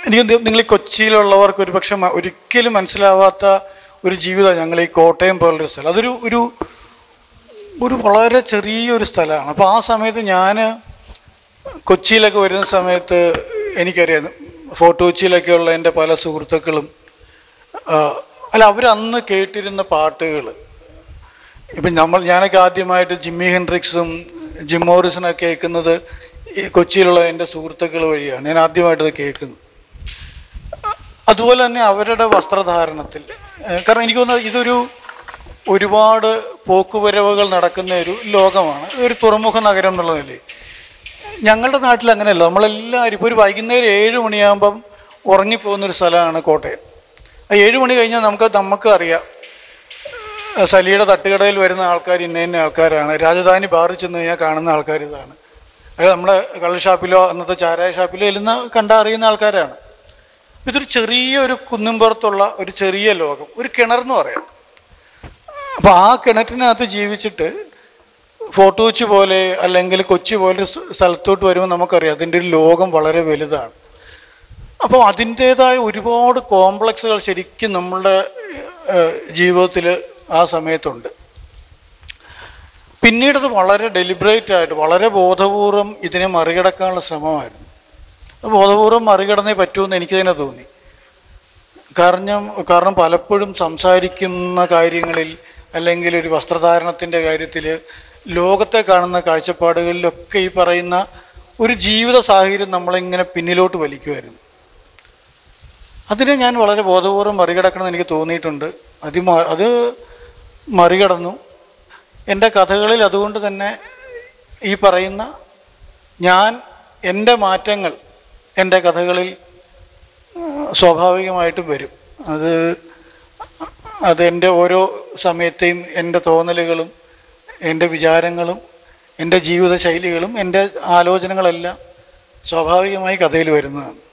എനിക്ക് നിങ്ങൾ ഈ കൊച്ചിയിലുള്ളവർക്ക് ഒരു പക്ഷെ ഒരിക്കലും മനസ്സിലാവാത്ത ഒരു ജീവിതമാണ് ഞങ്ങൾ ഈ കോട്ടയം പോലുള്ളൊരു സ്ഥലം. അതൊരു ഒരു ഒരു വളരെ ചെറിയൊരു സ്ഥലമാണ്. അപ്പോൾ ആ സമയത്ത് ഞാൻ കൊച്ചിയിലൊക്കെ വരുന്ന സമയത്ത് എനിക്കറിയാം ഫോർട്ട് കൊച്ചിയിലൊക്കെയുള്ള എൻ്റെ പല സുഹൃത്തുക്കളും അല്ല അവരന്ന് കേട്ടിരുന്ന പാട്ടുകൾ ഇപ്പം ഞാനൊക്കെ ആദ്യമായിട്ട് ജിമ്മി ഹെൻഡ്രിക്സും ജിം മോറിസണൊക്കെ കേൾക്കുന്നത് ഈ കൊച്ചിയിലുള്ള എൻ്റെ സുഹൃത്തുക്കൾ വഴിയാണ് ഞാൻ ആദ്യമായിട്ടത് കേൾക്കുന്നത്. അതുപോലെ തന്നെ അവരുടെ വസ്ത്രധാരണത്തിൽ, കാരണം എനിക്ക് തോന്നുന്നത് ഇതൊരു ഒരുപാട് പോക്കുവരവുകൾ നടക്കുന്ന ഒരു ലോകമാണ്, ഒരു തുറമുഖ നഗരം എന്നുള്ള നിലയിൽ. ഞങ്ങളുടെ നാട്ടിൽ അങ്ങനെയല്ല. നമ്മളെല്ലാവരും ഇപ്പോൾ ഒരു വൈകുന്നേരം 7 മണിയാകുമ്പം ഉറങ്ങിപ്പോകുന്നൊരു സ്ഥലമാണ് കോട്ടയം. 7 മണി കഴിഞ്ഞാൽ നമുക്ക് അറിയാം സലിയുടെ തട്ടുകടയിൽ വരുന്ന ആൾക്കാർ ഇന്ന ആൾക്കാരാണ്, രാജധാനി ബാറിൽ ചെന്ന് കഴിഞ്ഞാൽ കാണുന്ന ആൾക്കാർ ഇതാണ്, അത് നമ്മുടെ കള്ള് ഷാപ്പിലോ അന്നത്തെ ചാരായ ഷാപ്പിലോ ഇരുന്ന് കണ്ടറിയുന്ന ആൾക്കാരാണ്. ഇതൊരു ചെറിയൊരു കുന്നുംപുറത്തുള്ള ഒരു ചെറിയ ലോകം, ഒരു കിണറെന്ന് പറയാം. അപ്പോൾ ആ കിണറ്റിനകത്ത് ജീവിച്ചിട്ട് ഫോർട്ട് കൊച്ചി പോലെ അല്ലെങ്കിൽ കൊച്ചി പോലെ സ്ഥലത്തോട്ട് വരുമ്പോൾ നമുക്കറിയാം അതിൻ്റെ ഒരു ലോകം വളരെ വലുതാണ്. അപ്പോൾ അതിൻ്റേതായ ഒരുപാട് കോംപ്ലക്സുകൾ ശരിക്കും നമ്മളുടെ ജീവിതത്തിൽ ആ സമയത്തുണ്ട്. പിന്നീടത് വളരെ ഡെലിബറേറ്റ് ആയിട്ട് വളരെ ബോധപൂർവം ഇതിനെ മറികടക്കാനുള്ള ശ്രമമായിരുന്നു. ബോധപൂർവം മറികടന്നേ പറ്റുമെന്ന് എനിക്ക് തന്നെ തോന്നി. കാരണം പലപ്പോഴും സംസാരിക്കുന്ന കാര്യങ്ങളിൽ അല്ലെങ്കിൽ ഒരു വസ്ത്രധാരണത്തിൻ്റെ കാര്യത്തിൽ ലോകത്തെ കാണുന്ന കാഴ്ചപ്പാടുകളിലൊക്കെ ഈ പറയുന്ന ഒരു ജീവിത സാഹചര്യം നമ്മളിങ്ങനെ പിന്നിലോട്ട് വലിക്കുമായിരുന്നു. അതിനെ ഞാൻ വളരെ ബോധപൂർവം മറികടക്കണമെന്ന് എനിക്ക് തോന്നിയിട്ടുണ്ട്. അത് മറികടന്നു. എൻ്റെ കഥകളിൽ അതുകൊണ്ട് തന്നെ ഈ പറയുന്ന എൻ്റെ മാറ്റങ്ങൾ എൻ്റെ കഥകളിൽ സ്വാഭാവികമായിട്ടും വരും. അത് എൻ്റെ ഓരോ സമയത്തെയും എൻ്റെ തോന്നലുകളും എൻ്റെ വിചാരങ്ങളും എൻ്റെ ജീവിത ശൈലികളും എൻ്റെ ആലോചനകളെല്ലാം സ്വാഭാവികമായി കഥയിൽ വരുന്നതാണ്.